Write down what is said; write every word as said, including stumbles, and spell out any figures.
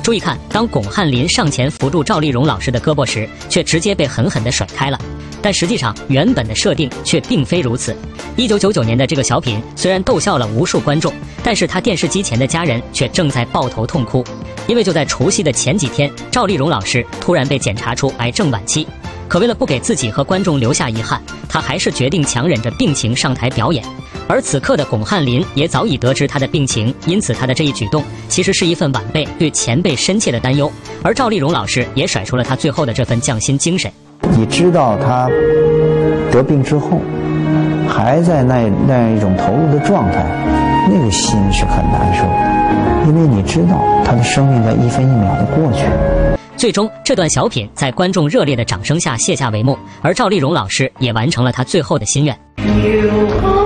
注意看，当巩汉林上前扶住赵丽蓉老师的胳膊时，却直接被狠狠地甩开了。但实际上，原本的设定却并非如此。一九九九年的这个小品虽然逗笑了无数观众，但是他电视机前的家人却正在抱头痛哭，因为就在除夕的前几天，赵丽蓉老师突然被检查出癌症晚期。可为了不给自己和观众留下遗憾，他还是决定强忍着病情上台表演。而此刻的巩汉林也早已得知他的病情，因此他的这一举动其实是一份晚辈对前辈深切的担忧。而赵丽蓉老师也甩出了他最后的这份匠心精神。 你知道他得病之后，还在那那样一种投入的状态，那个心是很难受的，因为你知道他的生命在一分一秒的过去。 最终，这段小品在观众热烈的掌声下卸下帷幕，而赵丽蓉老师也完成了她最后的心愿。